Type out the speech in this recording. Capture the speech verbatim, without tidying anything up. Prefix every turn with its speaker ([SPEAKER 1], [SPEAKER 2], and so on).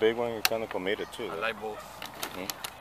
[SPEAKER 1] big one, you're kind of committed too.
[SPEAKER 2] I like both.
[SPEAKER 1] Mm-hmm.